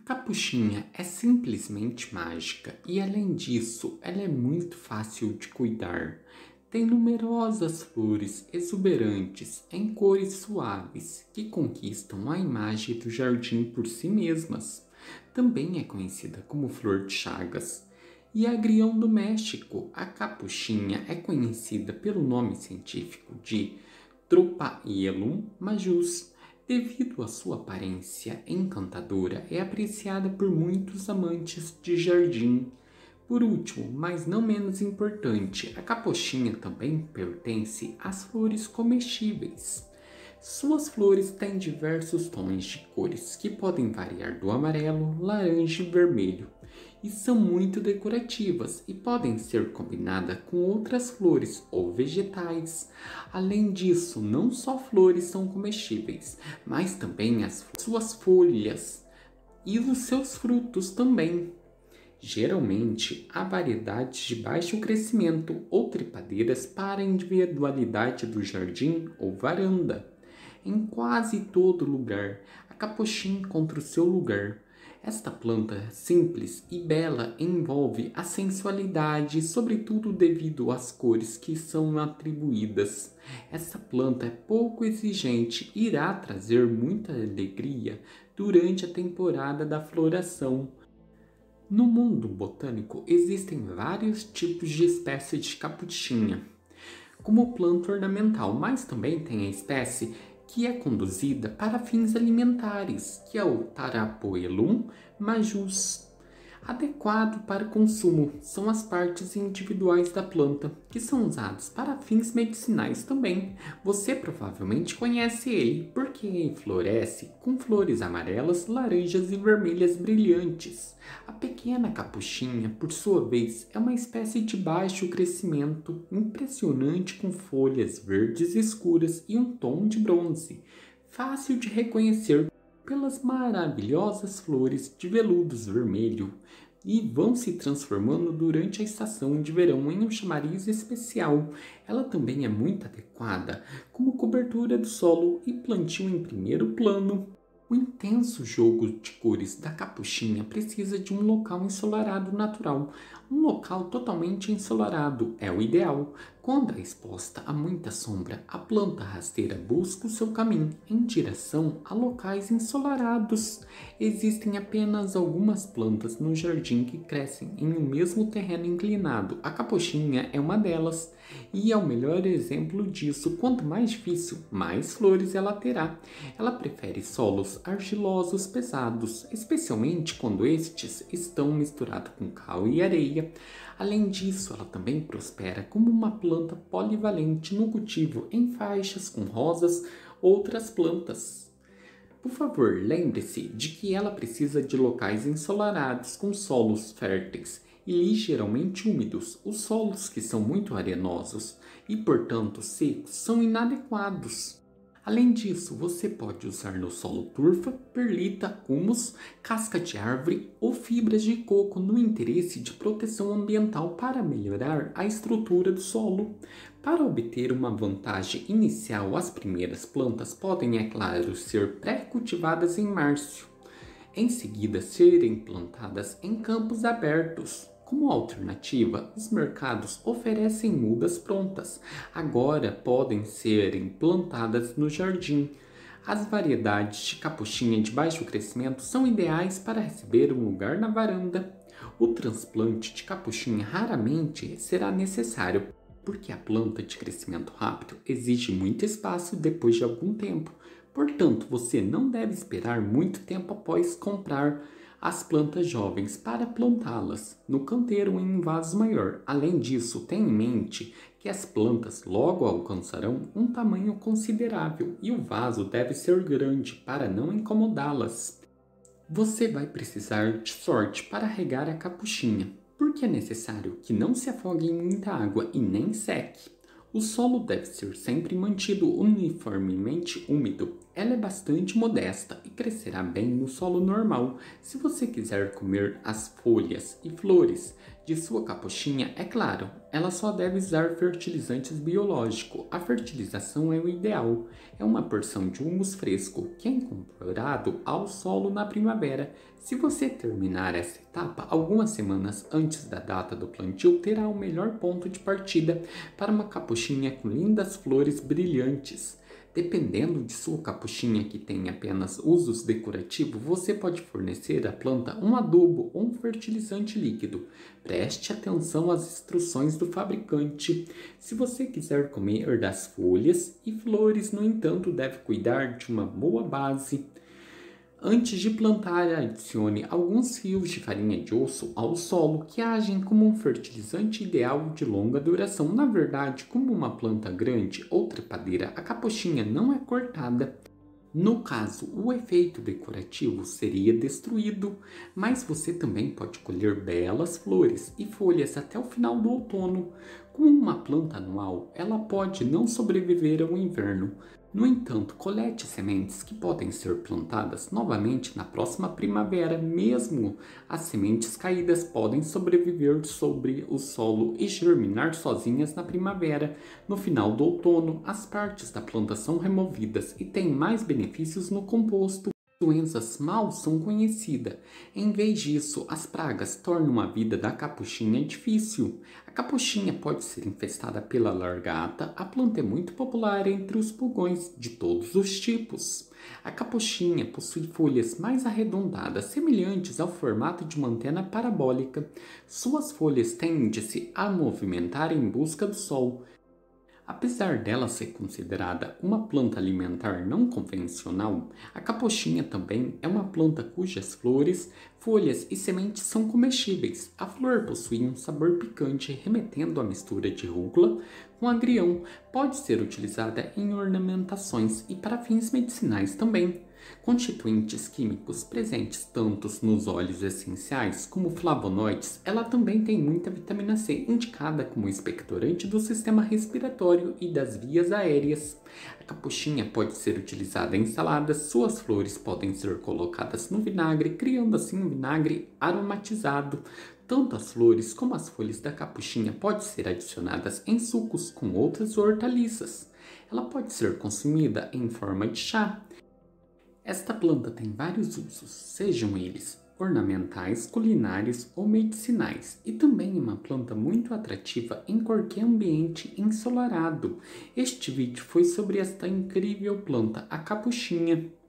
Capuchinha é simplesmente mágica e, além disso, ela é muito fácil de cuidar. Tem numerosas flores exuberantes em cores suaves que conquistam a imagem do jardim por si mesmas. Também é conhecida como flor de Chagas. E agrião doméstico, a capuchinha é conhecida pelo nome científico de Trophaelum majus. Devido à sua aparência encantadora, é apreciada por muitos amantes de jardim. Por último, mas não menos importante, a capuchinha também pertence às flores comestíveis. Suas flores têm diversos tons de cores que podem variar do amarelo, laranja e vermelho, e são muito decorativas e podem ser combinadas com outras flores ou vegetais. Além disso, não só flores são comestíveis, mas também suas folhas e os seus frutos também. Geralmente, há variedades de baixo crescimento ou trepadeiras para a individualidade do jardim ou varanda. Em quase todo lugar, a capuchinha encontra o seu lugar. Esta planta simples e bela envolve a sensualidade, sobretudo devido às cores que são atribuídas. Essa planta é pouco exigente e irá trazer muita alegria durante a temporada da floração. No mundo botânico existem vários tipos de espécies de capuchinha, como planta ornamental, mas também tem a espécie que é conduzida para fins alimentares, que é o Tarapoelum majus. Adequado para consumo são as partes individuais da planta, que são usadas para fins medicinais também. Você provavelmente conhece ele, porque ele floresce com flores amarelas, laranjas e vermelhas brilhantes. A pequena capuchinha, por sua vez, é uma espécie de baixo crescimento, impressionante com folhas verdes escuras e um tom de bronze, fácil de reconhecer pelas maravilhosas flores de veludos vermelho e vão se transformando durante a estação de verão em um chamariz especial. Ela também é muito adequada como cobertura do solo e plantio em primeiro plano. O intenso jogo de cores da capuchinha precisa de um local ensolarado natural. Um local totalmente ensolarado é o ideal. Quando é exposta a muita sombra, a planta rasteira busca o seu caminho em direção a locais ensolarados. Existem apenas algumas plantas no jardim que crescem em um mesmo terreno inclinado. A capuchinha é uma delas e é o melhor exemplo disso. Quanto mais difícil, mais flores ela terá. Ela prefere solos argilosos pesados, especialmente quando estes estão misturados com cal e areia. Além disso, ela também prospera como uma planta polivalente no cultivo em faixas com rosas outras plantas. Por favor, lembre-se de que ela precisa de locais ensolarados com solos férteis e ligeiramente úmidos. Os solos que são muito arenosos e, portanto, secos são inadequados. Além disso, você pode usar no solo turfa, perlita, humus, casca de árvore ou fibras de coco no interesse de proteção ambiental para melhorar a estrutura do solo. Para obter uma vantagem inicial, as primeiras plantas podem, é claro, ser pré-cultivadas em março. Em seguida, serem plantadas em campos abertos. Como alternativa, os mercados oferecem mudas prontas. Agora podem ser plantadas no jardim. As variedades de capuchinha de baixo crescimento são ideais para receber um lugar na varanda. O transplante de capuchinha raramente será necessário, porque a planta de crescimento rápido exige muito espaço depois de algum tempo. Portanto, você não deve esperar muito tempo após comprar as plantas jovens para plantá-las no canteiro ou em um vaso maior. Além disso, tenha em mente que as plantas logo alcançarão um tamanho considerável e o vaso deve ser grande para não incomodá-las. Você vai precisar de sorte para regar a capuchinha, porque é necessário que não se afogue em muita água e nem seque. O solo deve ser sempre mantido uniformemente úmido. Ela é bastante modesta e crescerá bem no solo normal. Se você quiser comer as folhas e flores de sua capuchinha, é claro, ela só deve usar fertilizantes biológicos. A fertilização é o ideal. É uma porção de humus fresco que é incorporado ao solo na primavera. Se você terminar essa etapa algumas semanas antes da data do plantio, terá o melhor ponto de partida para uma capuchinha com lindas flores brilhantes. Dependendo de sua capuchinha que tem apenas usos decorativos, você pode fornecer à planta um adubo ou um fertilizante líquido. Preste atenção às instruções do fabricante. Se você quiser comer das folhas e flores, no entanto, deve cuidar de uma boa base. Antes de plantar, adicione alguns fios de farinha de osso ao solo que agem como um fertilizante ideal de longa duração. Na verdade, como uma planta grande ou trepadeira, a capuchinha não é cortada. No caso, o efeito decorativo seria destruído, mas você também pode colher belas flores e folhas até o final do outono. Como uma planta anual, ela pode não sobreviver ao inverno. No entanto, colete sementes que podem ser plantadas novamente na próxima primavera. Mesmo as sementes caídas podem sobreviver sobre o solo e germinar sozinhas na primavera. No final do outono, as partes da planta são removidas e têm mais benefícios no composto. Doenças mal são conhecidas. Em vez disso, as pragas tornam a vida da capuchinha difícil. A capuchinha pode ser infestada pela largata. A planta é muito popular entre os pulgões de todos os tipos. A capuchinha possui folhas mais arredondadas, semelhantes ao formato de uma antena parabólica. Suas folhas tendem-se a movimentar em busca do sol. Apesar dela ser considerada uma planta alimentar não convencional, a capuchinha também é uma planta cujas flores, folhas e sementes são comestíveis. A flor possui um sabor picante, remetendo à mistura de rúcula com agrião. Pode ser utilizada em ornamentações e para fins medicinais também. Constituintes químicos presentes tanto nos óleos essenciais como flavonoides, ela também tem muita vitamina C, indicada como expectorante do sistema respiratório e das vias aéreas. A capuchinha pode ser utilizada em saladas, suas flores podem ser colocadas no vinagre, criando assim um vinagre aromatizado. Tanto as flores como as folhas da capuchinha podem ser adicionadas em sucos com outras hortaliças. Ela pode ser consumida em forma de chá. Esta planta tem vários usos, sejam eles ornamentais, culinários ou medicinais, e também é uma planta muito atrativa em qualquer ambiente ensolarado. Este vídeo foi sobre esta incrível planta, a capuchinha.